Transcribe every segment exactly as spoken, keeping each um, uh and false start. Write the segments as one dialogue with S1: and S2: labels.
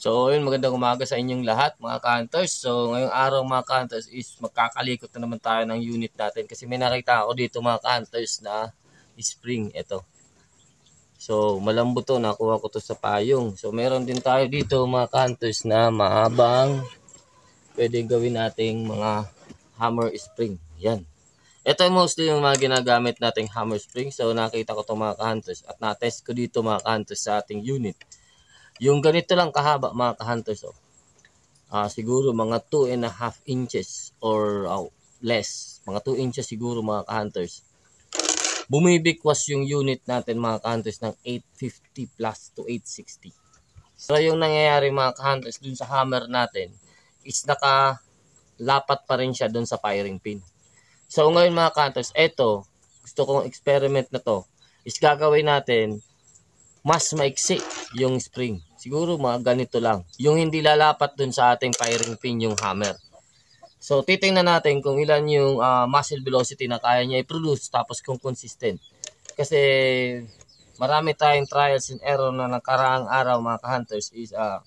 S1: So yun, magandang umaga sa inyong lahat mga ka-hunters. So ngayong araw mga ka-hunters is magkakalikot na naman tayo ng unit natin. Kasi may nakita ako dito mga ka-hunters na spring. Ito. So malambot to, nakuha ko to sa payong. So meron din tayo dito mga ka-hunters na mahabang pwede gawin nating mga hammer spring. Yan. Ito mostly yung mga ginagamit nating hammer spring. So nakita ko to mga ka-hunters at na-test ko dito mga ka-hunters sa ating unit. Yung ganito lang kahaba mga ka-hunters, oh. Uh, siguro mga two and a half inches or uh, less. Mga two inches siguro mga ka-hunters. Bumibigwas yung unit natin mga ka-hunters ng eight fifty plus to eight sixty. So yung nangyayari mga ka-hunters dun sa hammer natin is nakalapat pa rin siya dun sa firing pin. So ngayon mga ka-hunters, eto, gusto kong experiment na to is gagawin natin mas maiksi yung spring. Siguro mga ganito lang. Yung hindi lalapat dun sa ating firing pin yung hammer. So titingnan natin kung ilan yung uh, muzzle velocity na kaya niya i-produce tapos kung consistent. Kasi marami tayong trials and error na nakaraang araw mga ka-hunters is uh,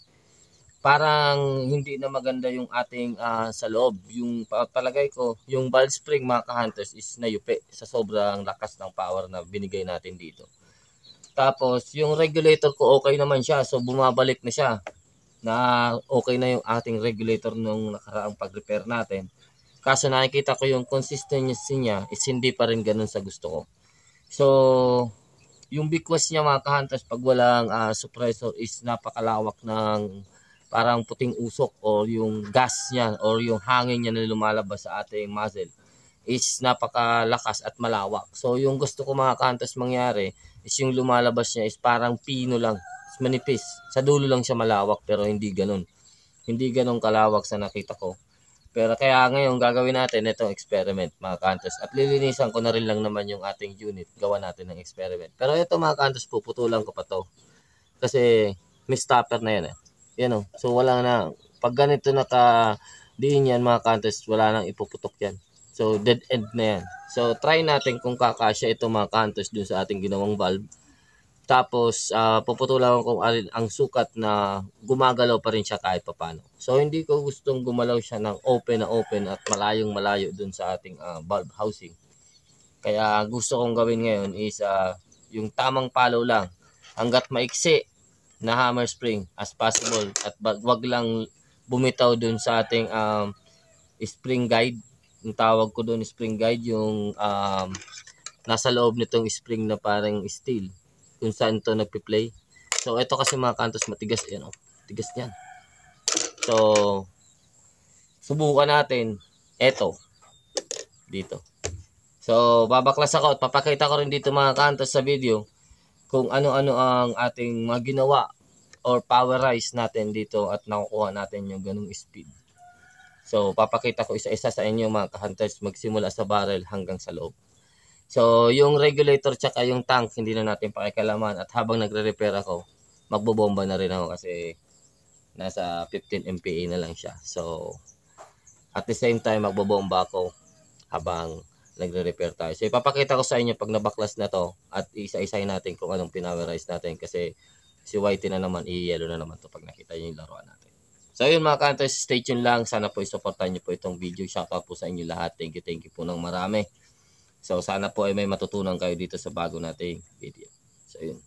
S1: parang hindi na maganda yung ating uh, sa loob. Yung palagay ko, yung valve spring mga ka-hunters is nayupi sa sobrang lakas ng power na binigay natin dito. Tapos, yung regulator ko okay naman siya. So, bumabalik na siya. Na okay na yung ating regulator nung nakaraang pag-repair natin. Kaso nakikita ko yung consistency niya is hindi pa rin ganun sa gusto ko. So, yung bigwas niya mga ka-hunters pag walang uh, suppressor is napakalawak ng parang puting usok or yung gas niya or yung hangin niya na lumalabas sa ating muzzle is napakalakas at malawak. So, yung gusto ko mga ka-hunters mangyari is yung lumalabas niya is parang pino lang, manipis. Sa dulo lang siya malawak pero hindi ganun. Hindi ganun kalawak sa nakita ko. Pero kaya ngayon gagawin natin itong experiment mga ka-hunters. At lilinisan ko na rin lang naman yung ating unit. Gawa natin ng experiment. Pero ito mga ka-hunters, puputulan ko pa to. Kasi may stopper na yan eh. Yan o. So wala na. Pag ganito naka diin yan mga ka-hunters, wala nang ipuputok yan. So, dead end na yan. So, try natin kung kakasya ito mga ka-hunters dun sa ating ginawang valve. Tapos, uh, puputulan ko alin ang sukat na gumagalaw pa rin siya kahit papano. So, hindi ko gustong gumalaw siya ng open na open at malayong malayo dun sa ating uh, valve housing. Kaya, gusto kong gawin ngayon is uh, yung tamang palo lang. Hanggat maiksi na hammer spring as possible. At wag lang bumitaw dun sa ating um, spring guide. Yung tawag ko doon spring guide, yung um, nasa loob nitong spring na parang steel kung saan to nagpi-play. So ito kasi mga ka-hunters matigas yan, oh. Tigas niyan. So subukan natin ito dito. So babaklas ako at papakita ko rin dito mga ka-hunters sa video kung ano-ano ang ating mga ginawa or powerize natin dito at nakukuha natin yung ganung speed. So, papakita ko isa-isa sa inyo mga ka-hunters magsimula sa barrel hanggang sa loob. So, yung regulator tsaka yung tank, hindi na natin pakikalaman. At habang nagre-repair ako, magbobomba na rin ako kasi nasa fifteen M P A na lang siya. So, at the same time, magbobomba ako habang nagre-repair tayo. So, ipapakita ko sa inyo pag nabaklas na to at isa-isay natin kung anong pinowerize natin kasi si Whitey na naman, i-yellow na naman to pag nakita nyo yung laruan natin. So yun mga ka-hunters, stay tuned lang. Sana po isuportahan nyo po itong video. Shoutout po sa inyo lahat. Thank you, thank you po ng marami. So sana po ay may matutunan kayo dito sa bago nating video. So yun.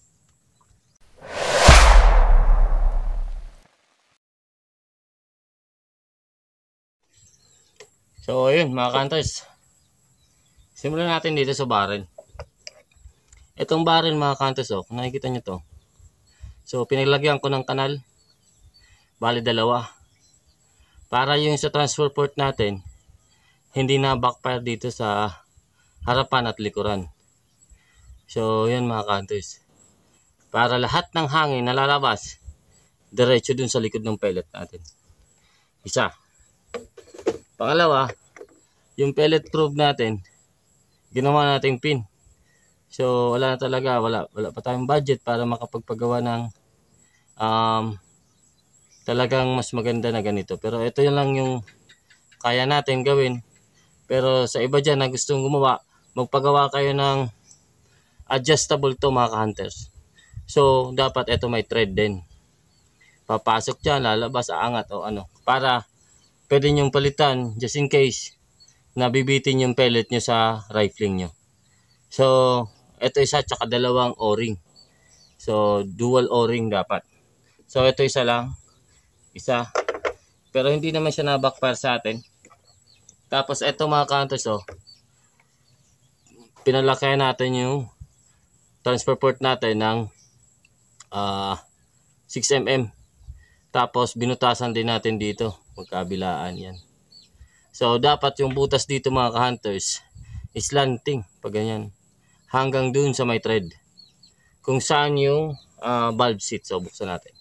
S1: So yun mga ka-hunters. Simulan natin dito sa barrel. Itong barrel mga ka-hunters, oh, kung nakikita nyo to. So pinaglagyan ko ng kanal. Bali dalawa. Para yung sa transfer port natin, hindi na backfire dito sa harapan at likuran. So, yan mga ka-hunters. Para lahat ng hangin na lalabas, diretso dun sa likod ng pellet natin. Isa. Pangalawa, yung pellet probe natin, ginawa nating pin. So, wala na talaga, wala, wala pa tayong budget para makapagpagawa ng um, talagang mas maganda na ganito. Pero ito yun lang yung kaya natin gawin. Pero sa iba dyan na gustong gumawa, magpagawa kayo ng adjustable to mga ka-hunters. So dapat ito may thread din. Papasok dyan, lalabas, aangat o ano. Para pwede nyong palitan just in case na bibitin yung pellet nyo sa rifling nyo. So, ito isa tsaka dalawang o-ring. So, dual o-ring dapat. So, ito isa lang. Isa. Pero hindi naman siya na-backfire sa atin. Tapos, ito mga counters, oh. Pinalakayan natin yung transfer port natin ng uh, six millimeter. Tapos, binutasan din natin dito. Magkabilaan yan. So, dapat yung butas dito mga ka-hunters is slanting. Pag ganyan. Hanggang dun sa may thread. Kung saan yung uh, valve seat. So, buksan natin.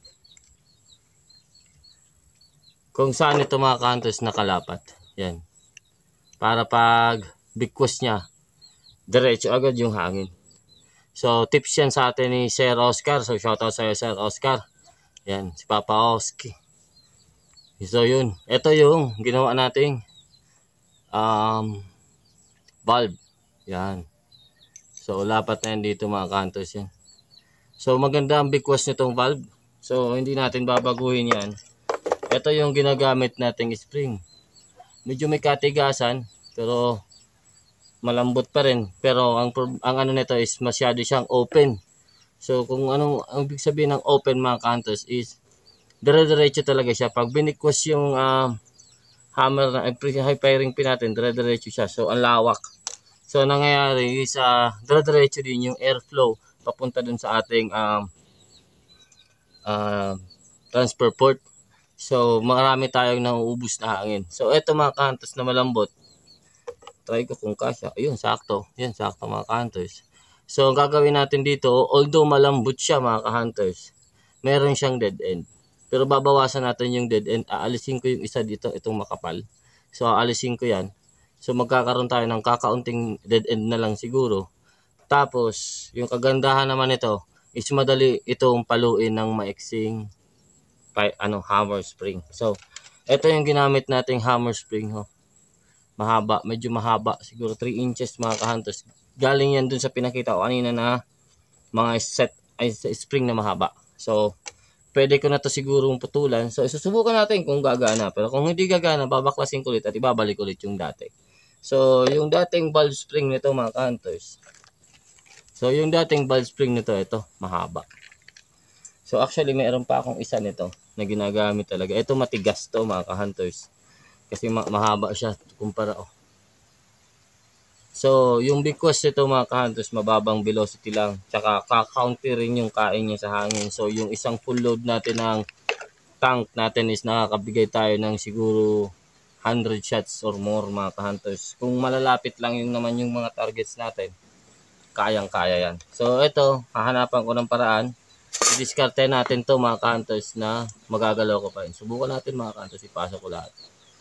S1: Kung saan ito mga ka-hunters nakalapat. Yan. Para pag bigkwas niya, diretso agad yung hangin. So, tips yan sa atin ni Sir Oscar. So, shoutout sa iyo, Sir Oscar. Yan, si Papa Oski. So, yun. Ito yung ginawa nating um, valve. Yan. So, lapat na yan dito mga counters yan. So, maganda ang bigkwas nitong valve. So, hindi natin babaguhin yan. Ito yung ginagamit nating spring. Medyo may katigasan, pero malambot pa rin. Pero, ang, ang ano nito is masyado siyang open. So, kung anong ang ibig sabihin ng open mga counters is dire-diretso talaga siya. Pag binikwas yung uh, hammer na high firing pin natin, dire-diretso siya. So, ang lawak. So, nangyayari is uh, dire-diretso din yung airflow papunta dun sa ating um, uh, transfer port. So, marami tayong nauubos na hangin. So, eto mga counters na malambot. Try ko kung kasya. Ayun, sakto. Yan, sakto mga counters. So, ang gagawin natin dito, although malambot siya mga ka-hunters, meron siyang dead end. Pero babawasan natin yung dead end. Aalisin ko yung isa dito, itong makapal. So, aalisin ko yan. So, magkakaroon tayo ng kakaunting dead end na lang siguro. Tapos, yung kagandahan naman ito, is madali itong paluin ng maiksing ano, hammer spring. So, ito yung ginamit nating hammer spring. Oh. Mahaba, medyo mahaba. Siguro three inches mga ka-hunters. Galing yan dun sa pinakita ko kanina na mga set ay spring na mahaba. So, pwede ko na to siguro putulan. So, isusubukan natin kung gagana. Pero kung hindi gagana, babaklasin ko ulit at ibabalik ulit yung dati. So, yung dating valve spring nito mga ka-hunters. So, yung dating valve spring nito, ito, mahaba. So, actually, mayroon pa akong isa nito na ginagamit talaga. Ito matigas to mga ka-hunters. Kasi ma mahaba siya kumpara, oh. So, yung bigkwas nito mga ka-hunters, mababang velocity lang. Tsaka ka-counter rin yung kain niya sa hangin. So, yung isang full load natin ng tank natin is nakakabigay tayo ng siguro one hundred shots or more mga ka-hunters. Kung malalapit lang yung naman yung mga targets natin, kayang-kaya yan. So, ito, hahanapan ko ng paraan. I-discarte natin to mga ka-hunters na magagalaw ko pa rin. Subukan natin mga ka-hunters, ipasok ko lahat.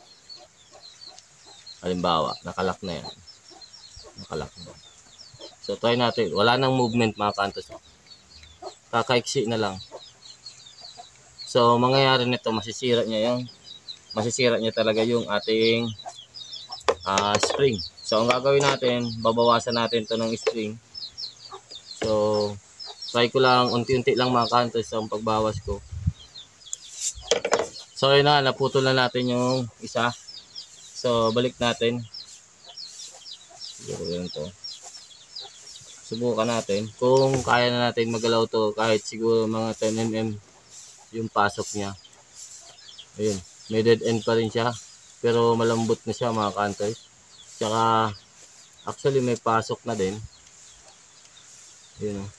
S1: Halimbawa, nakalak na yan. Nakalak na. So, try natin. Wala nang movement mga ka-hunters. Kakaiksi na lang. So, mangyayari nito, masisira niya yung masisira niya talaga yung ating uh, spring. So, ang gagawin natin, babawasan natin to ng spring. So, try ko lang, unti-unti lang mga ka-hunters ang pagbawas ko. So, yun na, naputol na natin yung isa. So, balik natin. Siguro yun to. Subukan natin. Kung kaya na natin magalaw to, kahit siguro mga ten millimeter yung pasok niya. Ayun. May dead end pa rin siya. Pero malambot na siya mga ka-hunters. Tsaka, actually may pasok na din. Ayun o.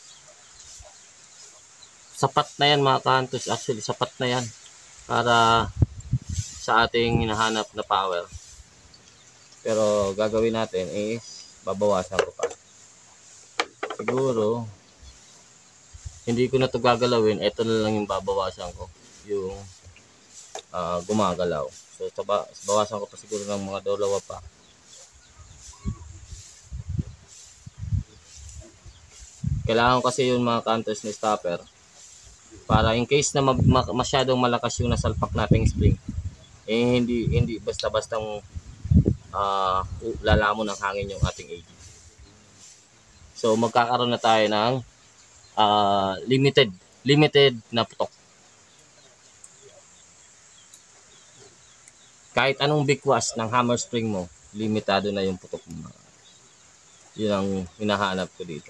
S1: Sapat na yan mga ka-hunters. Actually, sapat na yan. Para sa ating hinahanap na power. Pero gagawin natin is babawasan ko pa. Siguro hindi ko na to gagalawin. Ito na lang yung babawasan ko. Yung uh, gumagalaw. So saba, bawasan ko pa siguro ng mga dalawa pa. Kailangan kasi yung mga counters ni stopper. Para in case na masyadong malakas yung nasalpak nating spring. Eh hindi hindi basta-bastang uh, lalamon ng hangin yung ating A G. So magkakaroon na tayo ng uh, limited limited na putok. Kahit anong bikwas ng hammer spring mo, limitado na yung putok mo. Yun ang hinahanap ko dito.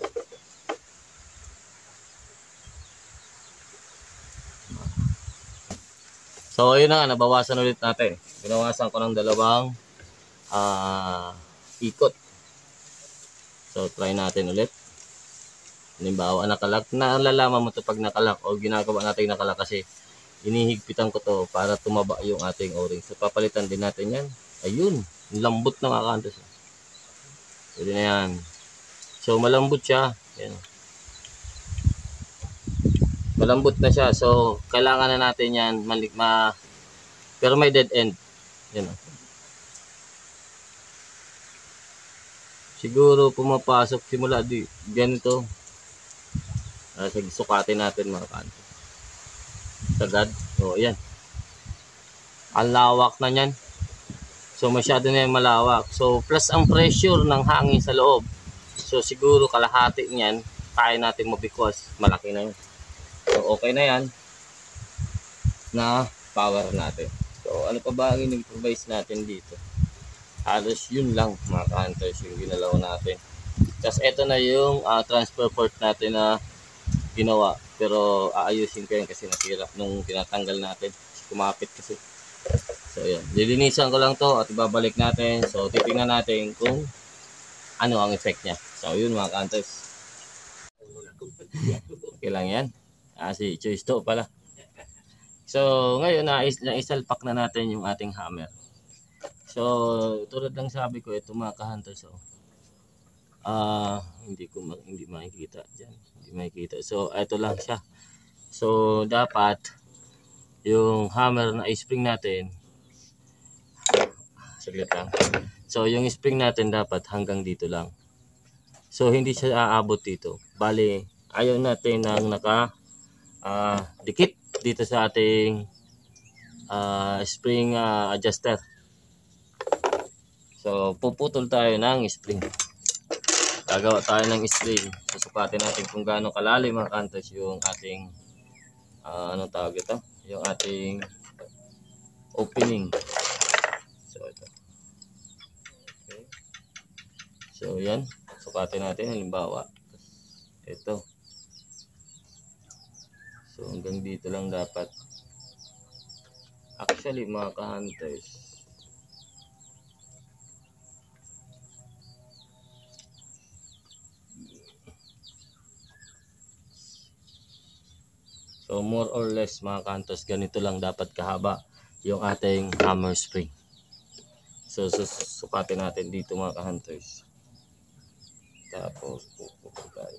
S1: So, ayun na nga, nabawasan ulit natin. Binawasan ko ng dalawang uh, ikot. So, try natin ulit. Halimbawa, nakalak. Nalalaman mo ito pag nakalak o ginagawa natin nakalak kasi inihigpitan ko to para tumaba yung ating o-ring. So, papalitan din natin yan. Ayun, lambot na mga kantos. Pwede na yan. So, malambot siya. Yan. Malambot na siya. So, kailangan na natin yan. Malik, ma, pero may dead end. Yan. Siguro pumapasok simula di ganito. Uh, sukatin natin mga kanto. Sagad. O, yan. Ang lawak na yan. So, masyado na yung malawak. So, plus ang pressure ng hangin sa loob. So, siguro kalahati niyan, kaya natin mabikwas. Malaki na yun. So, okay na yan. Na power natin. So, ano pa ba ang in-improvise natin dito? Halos yun lang mga ka-hunters yung ginalaw natin. Tapos ito na yung uh, transfer port natin na ginawa. Pero aayusin ko yan kasi nasira nung tinatanggal natin. Kumapit kasi. So yan. Lilinisan ko lang to at ibabalik natin. So titingnan natin kung ano ang effect niya. So yun mga ka-hunters. Okay lang yan. Ah, si choice to pala. So ngayon na isalpak na natin yung ating hammer. So tulad lang sabi ko ito mga ka-hunters. So, ah uh, hindi ko ma hindi makikita diyan. Hindi makikita. So ito lang siya. So dapat yung hammer na spring natin saglit lang. So yung spring natin dapat hanggang dito lang. So hindi siya aabot dito. Bali ayaw natin nang naka uh, dikit dito sa ating uh, spring uh, adjuster. So puputol tayo ng spring. Gagawa tayo ng spring. Susukatin natin kung gaano kalalim mga kantos yung ating uh, anong tawag ito? Yung ating opening. So ito. Okay. So yan. Sukatin natin halimbawa. Ito. So hanggang dito lang dapat. Actually mga ka-hunters, so more or less mga kantos, ganito lang dapat kahaba yung ating hammer spring. So susukatin natin dito mga ka-hunters. Tapos pupupo tayo.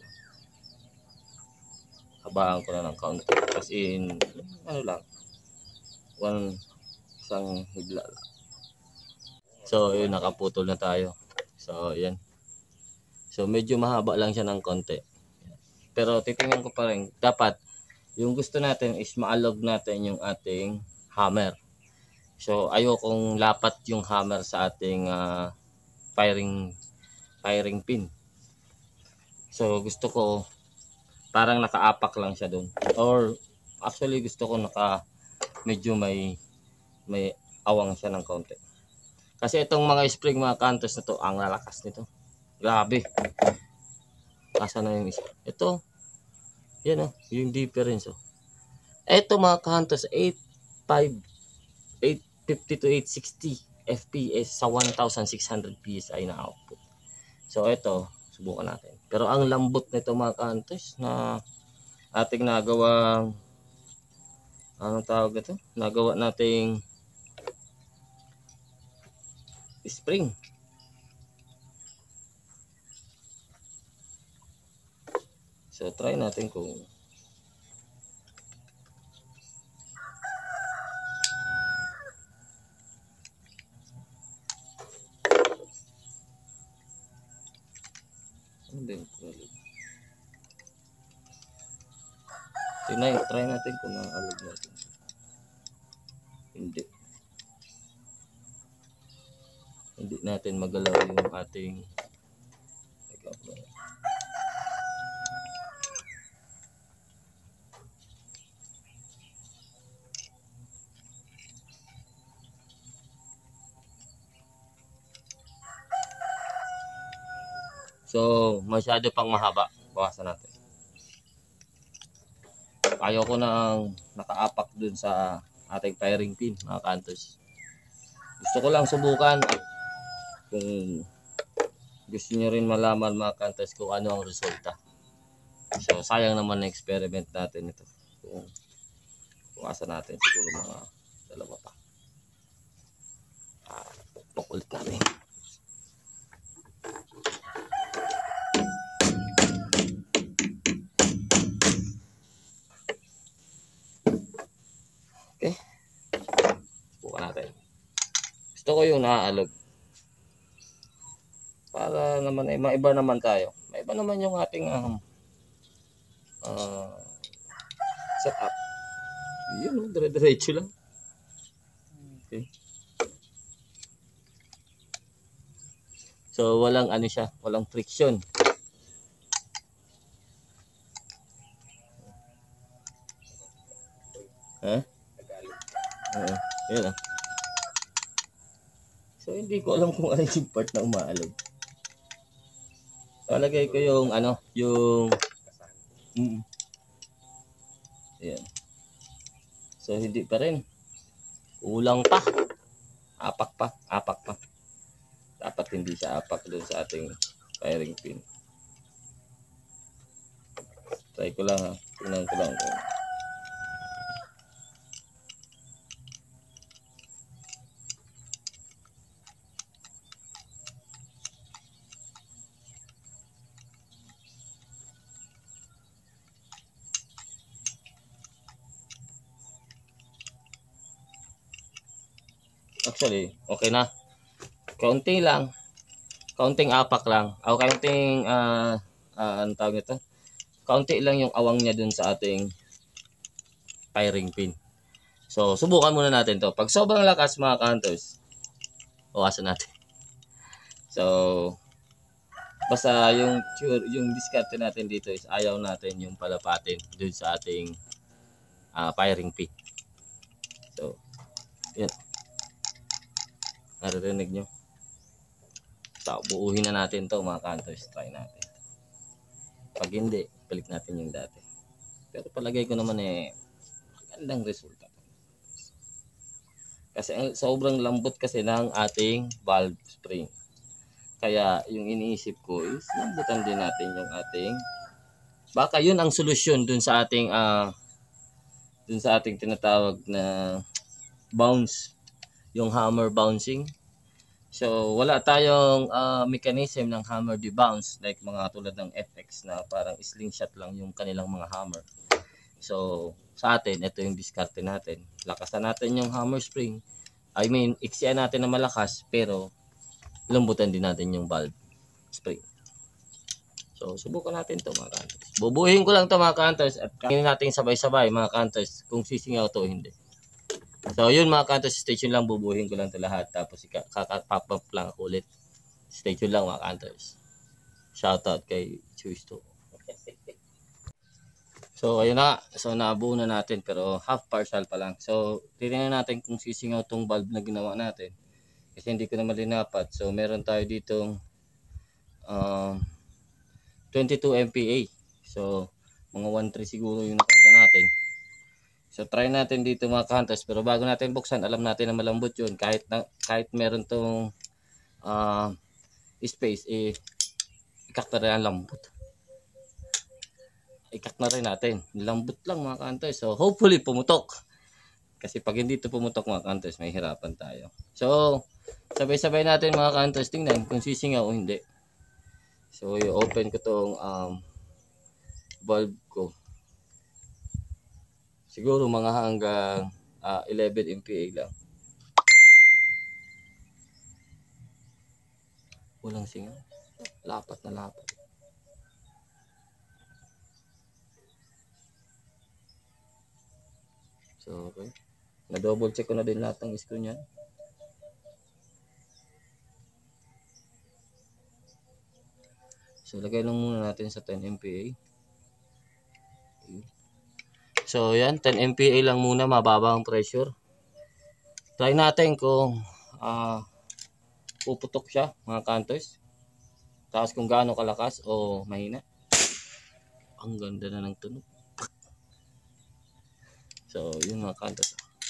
S1: Habaan ko na ng kaunti. As in, ano lang, one, isang higla lang. So yun, nakaputol na tayo. So yan. So medyo mahaba lang siya ng konti. Pero titingnan ko pa rin, dapat yung gusto natin is maalog natin yung ating hammer. So ayokong lapat yung hammer sa ating uh, firing firing pin. So gusto ko parang nakaapak lang siya doon. Or actually gusto ko naka medyo may may awang siya ng kaunti. Kasi itong mga spring mga kantos na to, ang lalakas nito. Grabe. Asa na yung isa? Ito. Yan oh, yung difference oh. Ito mga kantos, eight fifty to eight sixty F P S sa one thousand six hundred P S I na output. So ito, subukan natin. Pero ang lambot nito mga kantos na ating nagawang anong tawag ito? Nagawa nating spring. So try natin kung ano din Tinay, try natin kung naalog natin. Hindi. Hindi natin magalaw yung ating So, masyado pang mahaba. Bawasan natin. Ayaw ko nang nakaapak dun sa ating firing pin, mga ka-hunters. Gusto ko lang subukan at kung gusto nyo rin malaman, mga ka-hunters, kung ano ang resulta. So, sayang naman na experiment natin ito. Kung buwasan natin siguro mga dalawa pa. Ah, pukpok ulit natin. Okay. Subukan natin. Gusto ko yung naaalog. Para naman ay eh, maiba naman tayo. Maiba naman yung ating um, uh, setup. Yun, no? Dire-diretso lang. Okay. So, walang ano siya, walang friction. Ha? Oo, yun ah. So, hindi ko alam kung ano yung part na umaalog. So, lagay ko yung ano, yung mm, ayan. So, hindi pa rin. Kulang pa. Apak pa. Apak pa. Dapat hindi siya apak doon sa ating firing pin. Try ko lang ha. Tingnan ko lang. Actually, okay na. Kaunti lang. Kaunting apak lang. O kaunting, uh, uh, ano tawag ito? Kaunti lang yung awang niya dun sa ating firing pin. So, subukan muna natin to. Pag sobrang lakas, mga ka-hunters, bawasan natin. So, basta yung, yung discard natin dito is ayaw natin yung palapatin dun sa ating uh, firing pin. So, yan. Naririnig nyo. So, buuhin na natin to, mga ka-hunters. Try natin. Pag hindi, balik natin yung dati. Pero palagay ko naman eh, magandang resulta. Kasi ang sobrang lambot kasi ng ating valve spring. Kaya yung iniisip ko is lambutan din natin yung ating, baka yun ang solusyon dun sa ating uh, dun sa ating tinatawag na bounce, yung hammer bouncing. So wala tayong uh, mechanism ng hammer de-bounce like mga tulad ng F X na parang slingshot lang yung kanilang mga hammer. So sa atin, ito yung diskarte natin. Lakasan natin yung hammer spring. I mean, iksian natin na malakas pero lambutan din natin yung valve spring. So subukan natin to, mga ka-hunters. Bubuhin ko lang to, mga ka-hunters, at kainin natin sabay-sabay, mga ka-hunters, kung sisingaw to o hindi. So yun, mga ka-hunters, stay tuned lang. Bubuhin ko lang to lahat. Tapos kakapop up lang ako ulit. Stay tuned lang, mga ka-hunters. Shoutout kay Chuisto. So ayun na. So nabuo na natin pero half partial pa lang. So titingnan natin kung sisingaw tong valve na ginawa natin. Kasi hindi ko na malinapat. So meron tayo ditong uh, twenty-two M P A. So mga one three siguro yung nakarga natin. So try natin dito, mga ka-hunters, pero bago natin buksan, alam natin na malambot yun. Kahit na, kahit meron tong uh, space, eh ikak na rin ang lambot. Ikak na rin natin. Lambot lang, mga ka-hunters. So hopefully pumutok. Kasi pag hindi ito pumutok, mga ka-hunters, may hirapan tayo. So sabay-sabay natin, mga ka-hunters, tingnan kung sisingaw o hindi. So i-open ko tong um, valve ko. Siguro mga hanggang uh, eleven M P A lang. Walang singaw. Lapat na lapat. So okay. Na-double check ko na din lahat ng screw niyan. So lagay lang muna natin sa ten M P A. Okay. So yan, ten M P A lang muna, mababa ang pressure. Try natin kung uh, puputok siya, mga ka-hunters. Tapos kung gaano kalakas o mahina. Ang ganda na ng tunog. So, yun mga kantos.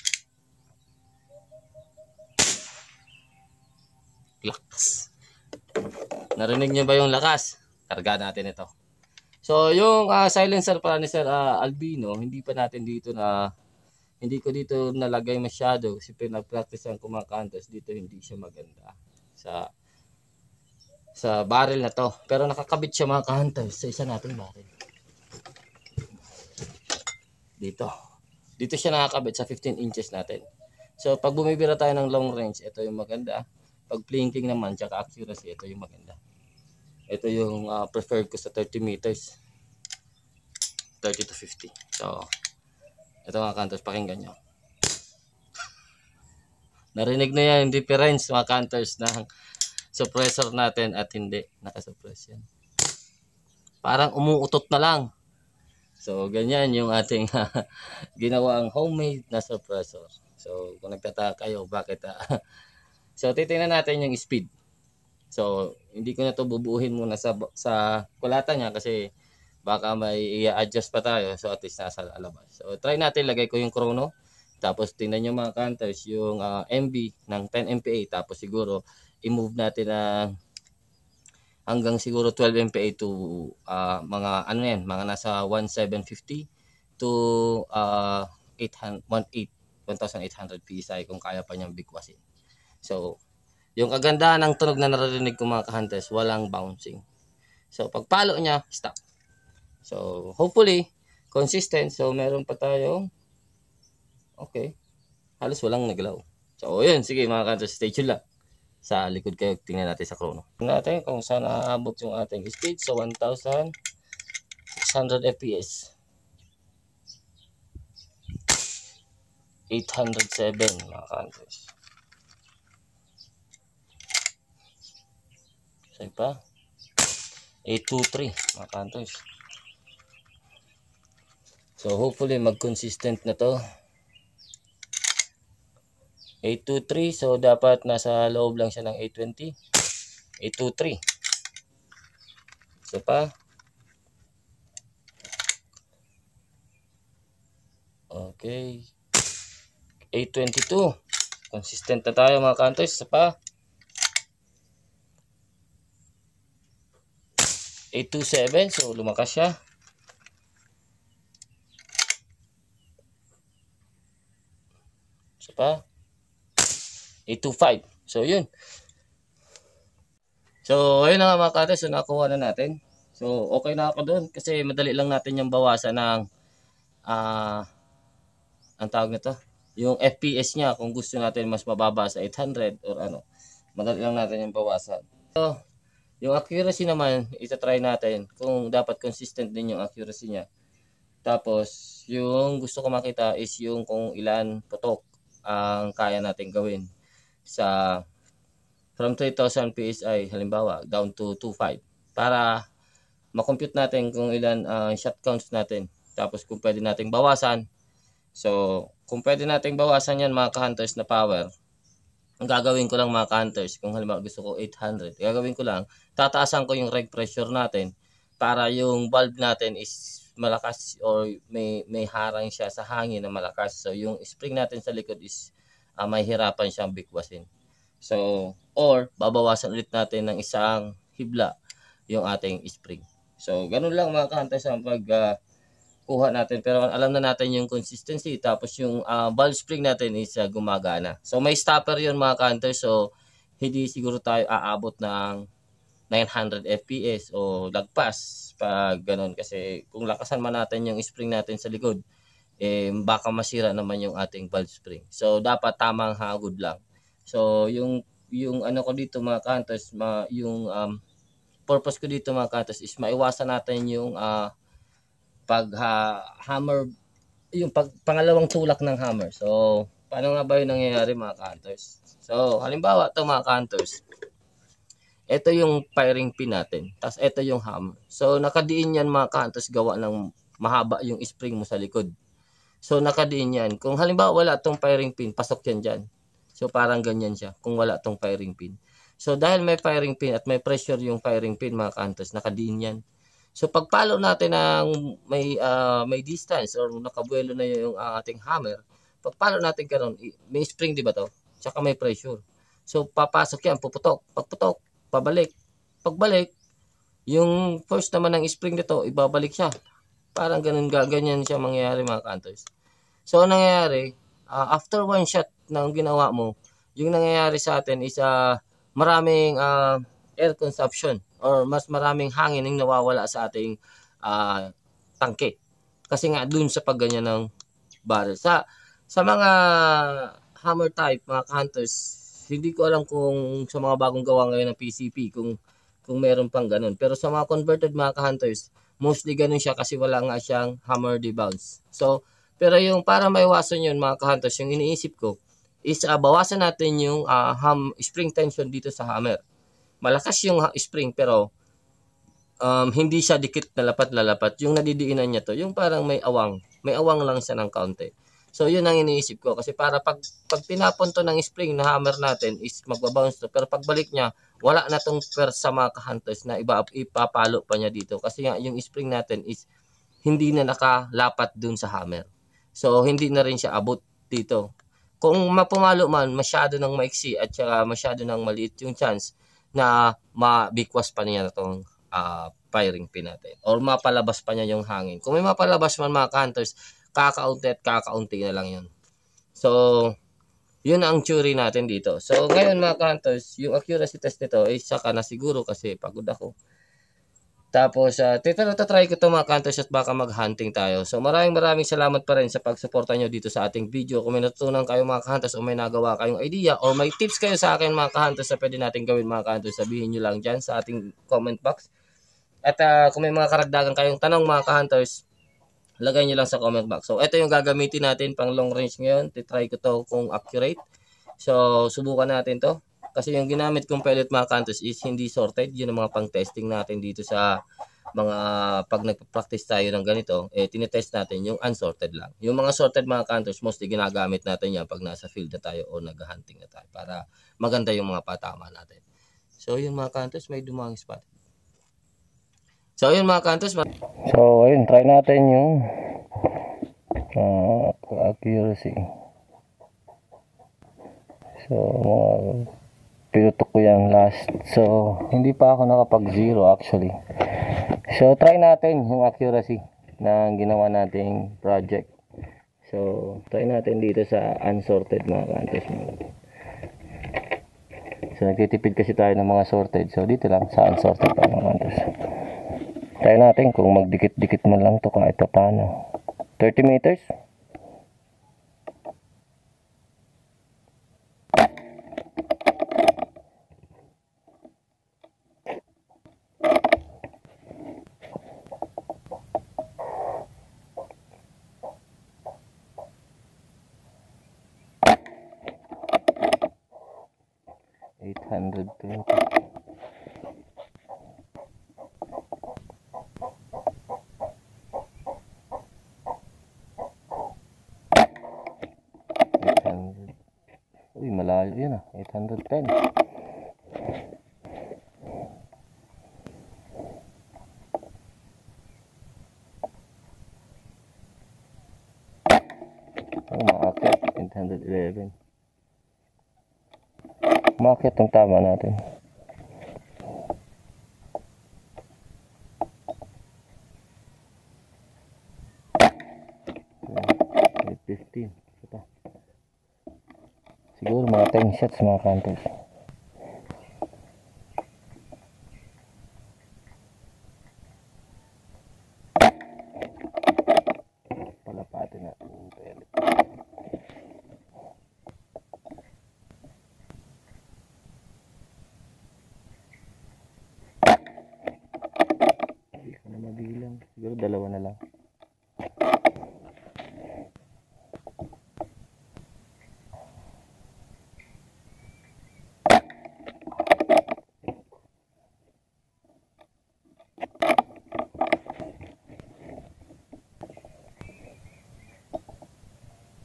S1: Lakas. Narinig nyo ba yung lakas? Karga natin ito. So, yung uh, silencer pala ni Sir uh, Albino, hindi pa natin dito na, hindi ko dito nalagay masyado. Kasi pinag-practice ang kumakantos dito, hindi siya maganda. Sa, sa barrel na to. Pero nakakabit siya mga kahunters sa isa nating barrel. Dito. Dito siya nakakabit sa fifteen inches natin. So, pag bumibira tayo ng long range, ito yung maganda. Pag plinking naman, tsaka accuracy, ito yung maganda. Ito yung uh, preferred ko sa thirty meters. thirty to fifty. So, ito mga counters, pakinggan nyo. Narinig na yan yung difference mga counters ng suppressor natin at hindi. Nakasuppress yan. Parang umuutot na lang. So, ganyan yung ating uh, ginawang homemade na suppressor. So, kung nagtataka kayo, bakit? Uh, so, titingnan natin yung speed. So, hindi ko na to bubuuhin muna sa, sa kulatan niya kasi baka may i-adjust pa tayo. So, at least nasa alabas. So, try natin. Lagay ko yung chrono. Tapos, tingnan nyo mga counters yung uh, M B ng ten M P A. Tapos, siguro, i-move natin na hanggang siguro twelve M P A to uh, mga ano yan, mga nasa seventeen fifty to uh, eight thousand eight hundred P S I kung kaya pa niyang bigwasin. So, yung kagandahan ng tunog na naririnig ko mga kahunters, walang bouncing. So, pag palo niya, stop. So, hopefully, consistent. So, meron pa tayong okay. Halos walang naglaw. So, yun. Sige mga kahunters, stay tuned lang. Sa likod kayo, tingnan natin sa chrono. Tingnan natin kung saan aabot yung ating speed. So, one thousand six hundred F P S. eight hundred seven mga counters. Saan pa? eight twenty-three mga counters. So, hopefully, mag-consistent na to. eight twenty-three, so dapat nasa loob lang siya ng eight twenty. eight twenty-three. So pa. Okay. eight twenty-two. Consistent na tayo mga counters. So pa. eight twenty-seven, so lumakas siya. So pa. eight twenty-five. So, yun. So, ayun na nga mga counters. So, nakuha na natin. So, okay na ako doon. Kasi madali lang natin yung bawasan ng uh, ang tawag nito. Yung F P S niya. Kung gusto natin mas mababa sa eight hundred or ano. Madali lang natin yung bawasan. So, yung accuracy naman, ita-try natin. Kung dapat consistent din yung accuracy niya. Tapos, yung gusto ko makita is yung kung ilan putok ang kaya natin gawin. Sa from three thousand P S I halimbawa down to two point five para makompute natin kung ilan uh, shot counts natin, tapos kung pwede nating bawasan. So kung pwede nating bawasan yan mga ka-hunters na power, ang gagawin ko lang mga ka-hunters, kung halimbawa gusto ko eight hundred, gagawin ko lang, tataasan ko yung reg pressure natin para yung valve natin is malakas or may, may harang siya sa hangin na malakas. So yung spring natin sa likod is Uh, may hirapan siyang bigwasin. So, or babawasan ulit natin ng isang hibla yung ating spring. So, ganun lang mga ka-hunters ang pag uh, kuha natin. Pero alam na natin yung consistency. Tapos yung uh, valve spring natin is uh, gumagana. So, may stopper yun mga ka-hunters. So, hindi siguro tayo aabot ng nine hundred F P S o lagpas pag ganun. Kasi kung lakasan man natin yung spring natin sa likod, eh baka masira naman yung ating valve spring. So dapat tamang hagod lang. So yung yung ano ko dito mga ka-hunters, ma, yung um, purpose ko dito mga ka-hunters is maiwasan natin yung uh, pag ha, hammer, yung pag, pangalawang tulak ng hammer. So paano nga ba yung nangyayari mga ka-hunters? So halimbawa ito mga ka-hunters, ito yung firing pin natin, tapos ito yung hammer. So nakadiin yan mga ka-hunters, gawa ng mahaba yung spring mo sa likod. So, nakadiin yan. Kung halimbawa wala tong firing pin, pasok yan dyan. So, parang ganyan siya kung wala tong firing pin. So dahil may firing pin at may pressure yung firing pin mga ka-hunters, nakadiin yan. So pagpalo natin ng may uh, may distance or nakabuelo na yung uh, ating hammer, pagpalo natin karon, may spring di ba to? Tsaka may pressure. So papasok yan, puputok, pagputok, pabalik. Pagbalik, yung force naman ng spring nito, ibabalik siya. Parang ganun ganyan siya mangyayari mga ka-hunters. So ang nangyayari, uh, after one shot na ginawa mo, yung nangyayari sa atin is uh, maraming uh, air consumption or mas maraming hangin yung nawawala sa ating uh, tangke. Kasi nga dun sa pagganyan ng barrel. Sa, sa mga hammer type, mga hunters, hindi ko alam kung sa mga bagong gawa ngayon ng P C P, kung, kung meron pang ganun. Pero sa mga converted mga hunters, mostly ganun siya kasi wala nga siyang hammer debounce. So, pero yung para maiwasan yun mga hunters, yung iniisip ko, is uh, bawasan natin yung uh, ham, spring tension dito sa hammer. Malakas yung spring pero um, hindi siya dikit na lapat-lalapat. Yung nadidiinan niya to, yung parang may awang. May awang lang siya ng kaunti. So yun ang iniisip ko kasi para pag, pag pinapon to ng spring na hammer natin is magbabounce to. Pero pagbalik niya, wala na tong persa mga ka-hunters na iba, ipapalo pa niya dito. Kasi nga yung spring natin is hindi na nakalapat dun sa hammer. So hindi na rin siya abot dito. Kung mapumalo man, masyado nang maiksi at saka masyado nang maliit yung chance na mabikwas pa niya na itong uh, firing pin natin. Or mapalabas pa niya yung hangin. Kung may mapalabas man mga hunters, kakaunti at kakaunti na lang yun. So, yun ang theory natin dito. So, ngayon mga hunters, yung accuracy test nito ay saka na siguro kasi pagod ako. Tapos, uh, try ko ito mga hunters at baka mag-hunting tayo. So, maraming maraming salamat pa rin sa pagsuporta nyo dito sa ating video. Kung may natutunan kayo mga hunters o may nagawa kayong idea o may tips kayo sa akin mga hunters na pwede natin gawin mga hunters, sabihin nyo lang dyan sa ating comment box. At uh, kung may mga karagdagan kayong tanong mga hunters, lagay nyo lang sa comment box. So, ito yung gagamitin natin pang long range ngayon. Titry ko to kung accurate. So, subukan natin to. Kasi yung ginamit kong pellet mga hunters is hindi sorted. Yun ang mga pang-testing natin dito sa mga pag nagpa-practice tayo ng ganito, eh tinetest natin yung unsorted lang. Yung mga sorted mga hunters, mostly ginagamit natin yan pag nasa field na tayo o nag-hunting na tayo para maganda yung mga patama natin. So yun mga hunters, may dumang spot. So yun mga hunters. So ayun, try natin yung uh, accuracy. So mga pinutok ko yan last. So, hindi pa ako nakapag zero actually. So, try natin yung accuracy na ginawa nating project. So, try natin dito sa unsorted mga hunters. So, nagtitipid kasi tayo ng mga sorted. So, dito lang sa unsorted pa mga hunters. Try natin kung magdikit-dikit man lang to kahit pa paano. thirty meters. eight hundred twenty. eight hundred. Uy, malayo yun ah. eight hundred ten. Oh, maakit. eight hundred eleven. Makit ang tama natin. eight fifteen. Ito. Siguro mga ten shots mga hunters. Palapatin natin yung pellet. Mabilang. Siguro dalawa na lang.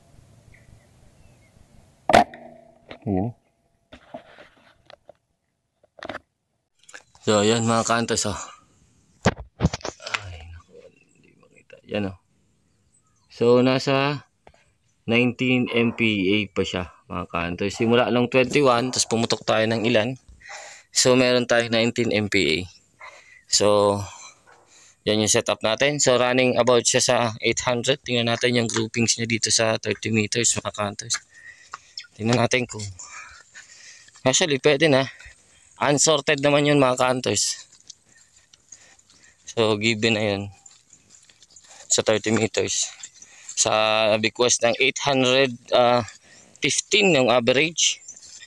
S1: Yun. So, ayan mga ka-hunters, oh. Ay, naku, hindi makita. Yan, oh. So, nasa nineteen M P A pa siya, mga ka-hunters. Simula ng twenty-one, tapos pumutok tayo ng ilan. So, meron tayo nineteen M P A. So, yan yung setup natin. So, running about siya sa eight hundred. Tingnan natin yung groupings niya dito sa thirty meters, mga ka-hunters. Tingnan natin kung... Actually, pwede na. Unsorted naman yun, mga ka-hunters. So, given na yun. Sa thirty meters. Sa bequest ng eight hundred fifteen yung average.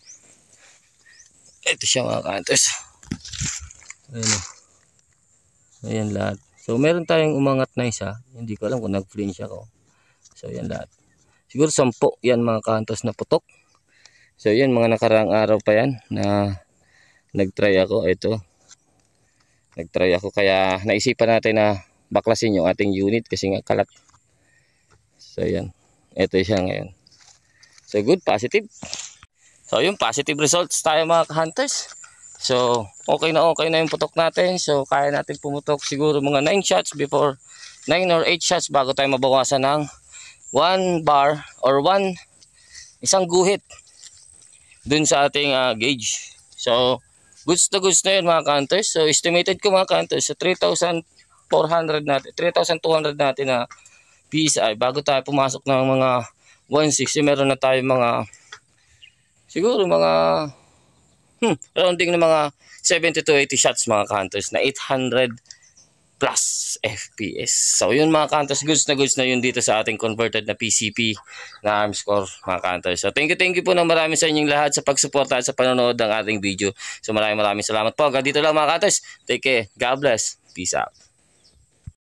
S1: Ito siya, mga ka-hunters. Ayan o. Ayan lahat. So, meron tayong umangat na isa. Hindi ko alam kung nag-flinch ako. So, yan lahat. Siguro sampo yan, mga ka-hunters, na putok. So, yan, mga nakaraang araw pa yan na nag-try ako. Ito. Nag-try ako. Kaya naisipan natin na baklasin yung ating unit kasi nga kalat. So, yan. Ito siya ngayon. So, good. Positive. So, yung positive results tayo, mga ka-hunters. So, okay na okay na yung putok natin. So, kaya natin pumutok siguro mga nine shots before nine or eight shots bago tayo mabawasan ng one bar or one isang guhit dun sa ating uh, gauge. So, goods na goods na yun, mga ka-hunters. So, estimated ko, mga ka-hunters, sa three thousand four hundred natin, three thousand two hundred natin na P S I bago tayo pumasok ng mga one sixty. Meron na tayo mga siguro mga hmm, rounding na mga seventy to eighty shots, mga ka-hunters, na eight hundred plus F P S. So, yun, mga ka-hunters, goods na goods na yun dito sa ating converted na P C P na Armscore, mga ka-hunters. So, thank you, thank you po ng marami sa inyong lahat sa pagsuporta at sa panonood ng ating video. So, maraming maraming salamat po. Hanggang dito lang, mga ka-hunters. Take care. God bless. Peace out.